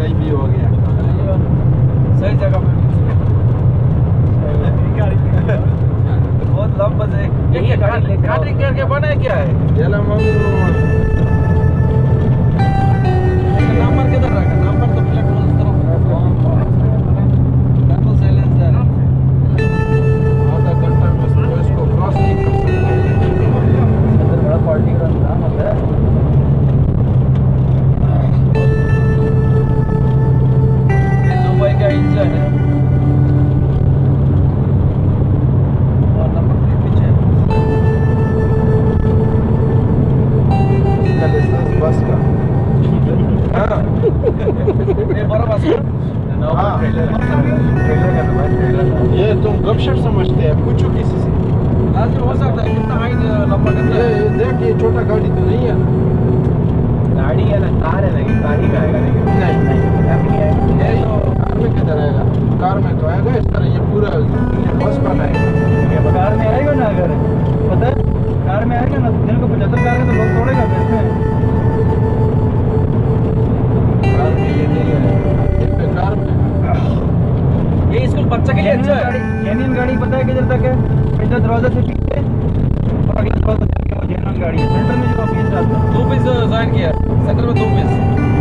सही भी हो गया, सही जगह पे बहुत लंबा से ये काटिंग करके बनाया क्या है? नंबर किधर रखा? नंबर तो प्लेट में उस तरफ डबल साइलेंसर आधा घंटा में इसको क्रॉस नहीं कर सकते। बड़ा पार्टी का नाम होता है। ये दुबई का इंजन है और नंबर प्लेट पीछे है। इसका लाइसेंस बस का। हाँ ये बड़ा बस है। हाँ। ट्रेलर का नंबर ट्रेलर। ये तुम गपशप समझते हैं, पूछो किसी से। आज हो सकता है कितना हाइट लंबा कितना है? ये देख, ये छोटा गाड़ी तो नहीं है ना? गाड़ी है ना, कार है ना, गाड़ी में आएगा लेकिन नहीं ये तो कार में किधर आएगा? कार में तो आएगा इस तरह, ये पूरा बस बनाएगा। कार में आएगा ना, अगर पता है कार में आएगा ना, दिन को 75 कार है तो लोग तोड़ेगा इसमें। कार में ये नहीं है, इस पे कार में। ये स्कूल बच्चा के लिए अच्छा है। जेन्युइन गाड़ी पता है किधर तक है? पहले दरवाजा से पीछे और अगला दरवाजा तक वो जेन्युइन गाड़ी है। सेंटर में जो ऑफिस आता है 2 पीस ज्वाइन किया, सेंटर में 2 पीस।